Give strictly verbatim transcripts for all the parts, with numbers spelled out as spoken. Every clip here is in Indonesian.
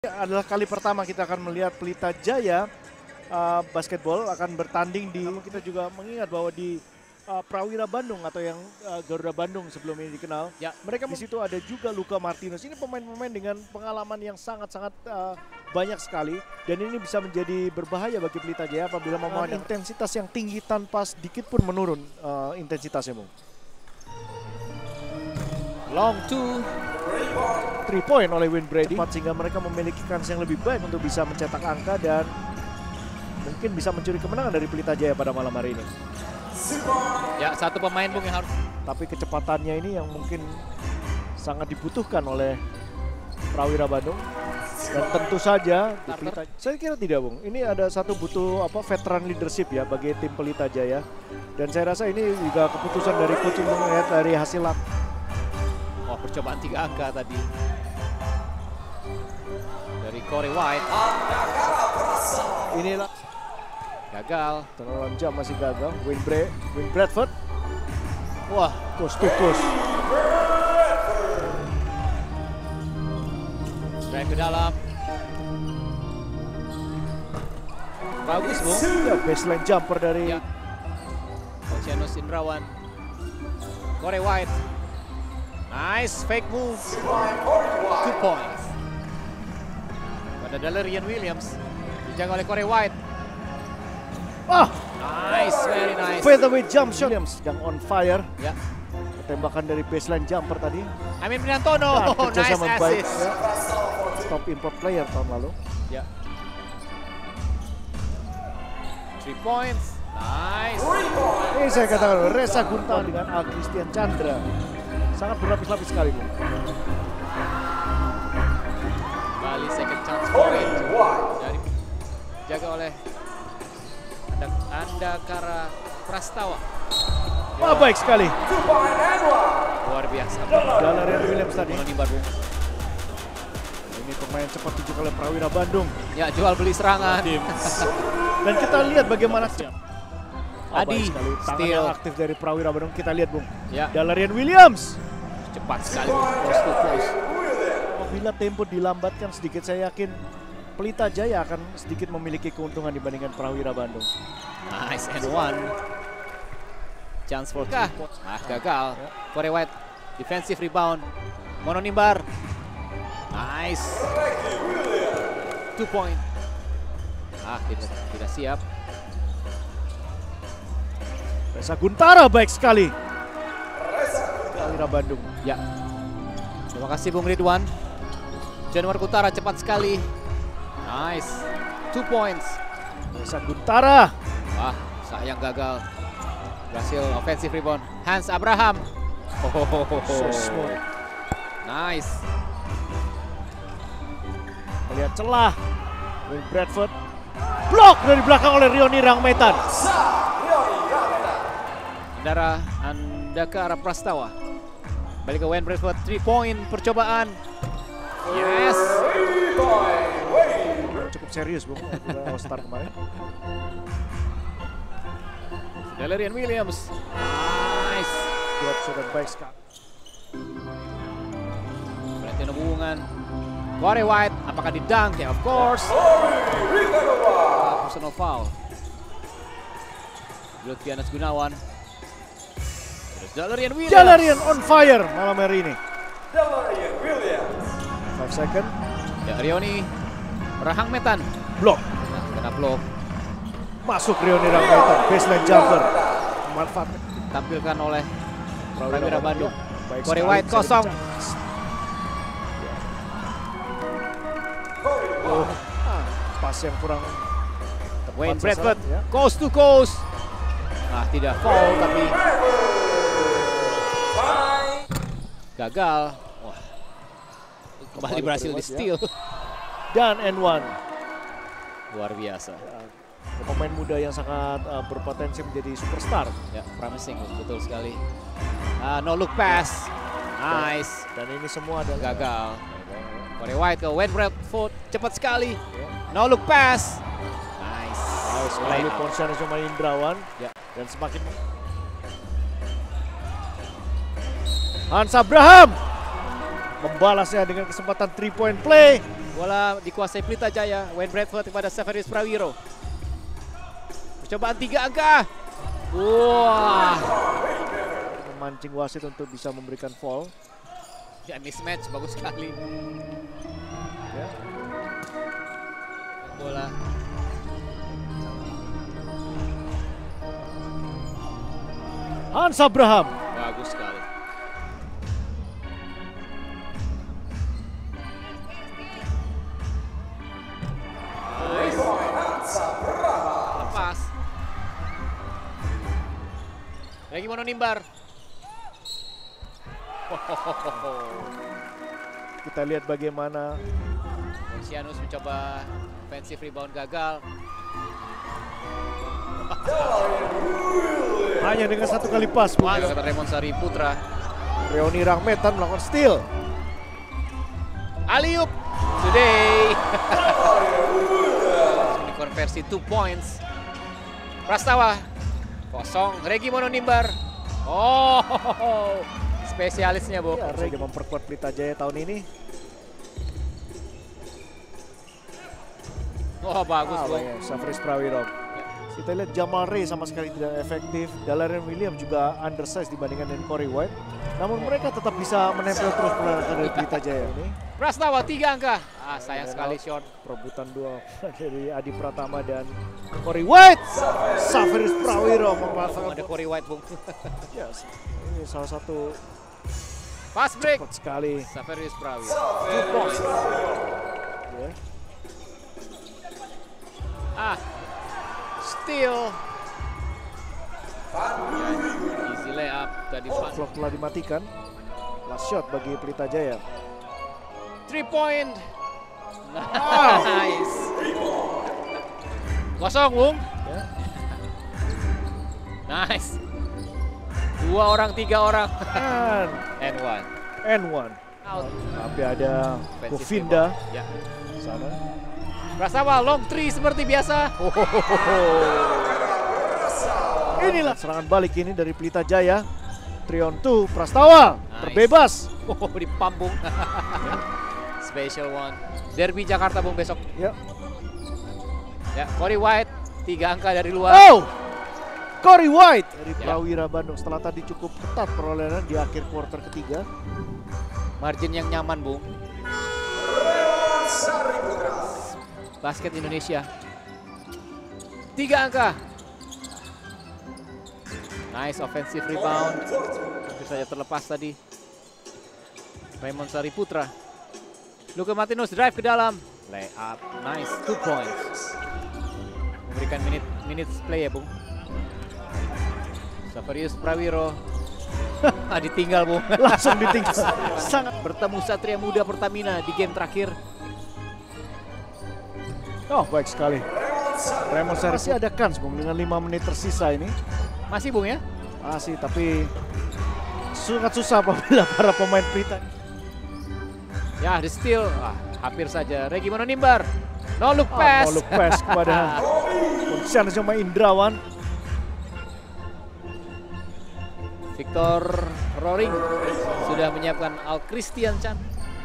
Adalah kali pertama kita akan melihat Pelita Jaya uh, basketball akan bertanding di. Namun kita juga mengingat bahwa di uh, Prawira Bandung atau yang uh, Garuda Bandung sebelum ini dikenal, ya, mereka di situ ada juga Luka Martinus. Ini pemain-pemain dengan pengalaman yang sangat-sangat uh, banyak sekali dan ini bisa menjadi berbahaya bagi Pelita Jaya apabila memainkan intensitas yang tinggi tanpa sedikit pun menurun uh, intensitasnya, Bung. Long two. Three point oleh Wayne Brady sehingga mereka memiliki kans yang lebih baik untuk bisa mencetak angka dan mungkin bisa mencuri kemenangan dari Pelita Jaya pada malam hari ini. Ya, satu pemain Bung yang harus. Tapi kecepatannya ini yang mungkin sangat dibutuhkan oleh Prawira Bandung. Dan tentu saja di Pelita, saya kira tidak, Bung. Ini ada satu butuh apa veteran leadership ya bagi tim Pelita Jaya. Dan saya rasa ini juga keputusan dari coaching melihat dari hasil lap. Oh, percobaan tiga angka tadi dari Corey White. Inilah gagal. Terlalu jam masih gagal. Wayne, Bra Wayne Bradford. Wah, coast to coast. Drive ke dalam. Bagus, Bung. Ya, baseline jumper dari ya. Oceanus Indrawan. Corey White. Nice fake move. Two points. Pada Dalarian Williams. Dijaga oleh Corey White. Ah, nice, very nice. Featherweight jump shot Williams yang on fire. Ya. Tembakan dari baseline jumper tadi. Amin Minantono. Nah, nice assist. Ya. Top import player tahun lalu. Ya. Three points. Nice. Ini saya katakan Reza Guntara dengan Al Christian Chandra. Sangat berlapis-lapis sekali, Bung. Bali second chance for it. Dari jaga oleh Andakara Prastawa. Ya. Wah, baik sekali. Luar biasa. Dalarian Williams tadi. Menimba, Bung. Ini pemain cepat dijuk oleh Prawira Bandung. Ya, jual beli serangan. Dan kita lihat bagaimana oh, Adi steal aktif dari Prawira Bandung. Kita lihat, Bung. Ya. Dalarian Williams. Cepat sekali, close to close. Apabila tempo dilambatkan sedikit, saya yakin Pelita Jaya akan sedikit memiliki keuntungan dibandingkan Prawira Bandung. Nice and one. Chance for Kah. Ah, gagal. Corey White, defensive rebound. Mono Nimbar. Nice. Two point. Ah, tidak, tidak siap. Reza Guntara baik sekali. Prawira Bandung. Ya. Terima kasih Bung Ridwan. Januar Utara cepat sekali. Nice. Two points. Reza Guntara. Wah, sayang gagal. Berhasil offensive rebound. Hans Abraham. Oh, so smooth. Nice. Melihat celah. Wayne Bradford. Blok dari belakang oleh Rioni Rangmetan. Andara Andakara Prastawa. Balik ke Wayne Bradford, three point percobaan. Yes. Cukup serius, Bung. All Star kemarin. Dalarian Williams. Nice. Drop shot dan baik sekali. Perhatian hubungan. Corey White, apakah di dunk? Ya, of course. Uh, personal foul. Lutfianus Gunawan. Dalarian Williams. Dalarian on fire malam hari ini. Dalarian Williams. five second. Ya, Rioni Rahangmetan. Blok. Nah, kena blok. Masuk Rioni Rangmetan. Baseline jumper. Manfaat. Tampilkan oleh Prawira Bandung. Ya. Corey White kosong. Oh, ah, pas yang kurang. Wayne Bradford, ya. coast to coast. Nah, tidak foul tapi gagal. Wah, kembali berhasil di steal. Ya. Dan and one. Luar biasa. Ya, pemain muda yang sangat uh, berpotensi menjadi superstar. Ya, promising, betul sekali. Uh, no look pass. Nice. Dan ini semua adalah gagal. Corey White ke Wayne Bradford, cepat sekali. No look pass. Nice. Nice. Lalu Porsianus cuma Indrawan. Ya. Dan semakin Hans Abraham membalasnya dengan kesempatan three point play. Bola dikuasai Pelita Jaya. Wayne Bradford kepada Saverius Prawiro. Percobaan tiga angka. Wah. Memancing wasit untuk bisa memberikan foul. Ya, mismatch bagus sekali. Ya. Bola. Hans Abraham. Bagus sekali. Lepas. Lagi mau nimbar. Kita lihat bagaimana Ponsianus mencoba offensive rebound gagal. hanya dengan satu kali pas. Wah, kata Raymond Sari Putra. Reoni Rangmetan melakukan steal. Aliup today. Konversi two points. Prastawa kosong. Regi Mononimbar. Oh, spesialisnya Bu. Ya, Regi memperkuat Pelita Jaya tahun ini. Oh, bagus ah, Bu. Saverius Prawiro. Kita lihat Jamal Ray sama sekali tidak efektif. Dalarian William juga undersize dibandingkan dengan Corey White. Namun mereka tetap bisa menempel terus perlawanan dari Pelita Jaya ini. Prastawa tiga angka. Ah, sayang sekali short. Perebutan dua dari Adi Pratama dan Corey White. Saverius Prawiro memanfaatkan. Ada Corey White, Bung. Ya, ini salah satu Fast break. cepat sekali. Saverius Prawiro. Ya. Ah, steal. Easy layup tadi. Clock telah dimatikan. Last shot bagi Pelita Jaya. Three point. Nice. Kosong, Bung. Ya. Nice. Dua orang, tiga orang. And, And one. and one. Out. Tapi ada Offensive Govinda rebound. Ya. sana. Prastawa long three seperti biasa. Inilah serangan balik ini dari Pelita Jaya. three on two, Prastawa Nice. terbebas. Oh, di pambung. Special one. Derby Jakarta, Bung, besok. Ya. Ya, Corey White tiga angka dari luar. Oh, Corey White dari Ya. Prawira Bandung setelah tadi cukup ketat perolehan di akhir kuarter ketiga. Margin yang nyaman, Bung. Basket Indonesia. Tiga angka. Nice offensive rebound. Hampir saja terlepas tadi. Raymond Sari Putra. Luka Martinus drive ke dalam. Layup. Nice. Two points. Memberikan minute minutes play ya, Bung. Saverius Prawiro. Ah, ditinggal, Bung. Langsung ditinggal. Sangat bertemu Satria Muda Pertamina di game terakhir. Oh, baik sekali. Raymond Sari masih ada kans, Bung, dengan lima menit tersisa ini. Masih, Bung, ya? Masih, tapi sangat susah apabila para pemain Pelita. Ya, di steal. Ah, hampir saja. Regi Mononimbar. No look Ah, pass. no look pass kepada Ponsianus sama Indrawan. Victor Roring sudah menyiapkan Al Christian Chan.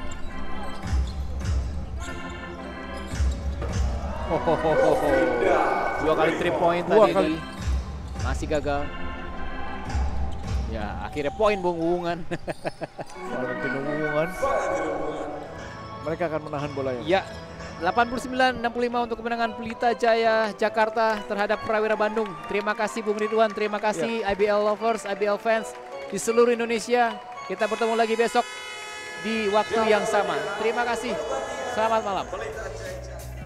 Oh, oh, oh, oh, oh. Dua kali three point Dua tadi kali. nih. Masih gagal. Ya, akhirnya poin, Bung, hubungan. Valentino hubungan. Mereka akan menahan bola ya. Ya, delapan puluh sembilan enam puluh lima untuk kemenangan Pelita Jaya Jakarta terhadap Prawira Bandung. Terima kasih Bung Ridwan, terima kasih Ya. I B L lovers, I B L fans di seluruh Indonesia. Kita bertemu lagi besok di waktu yang sama. Terima kasih. Selamat malam.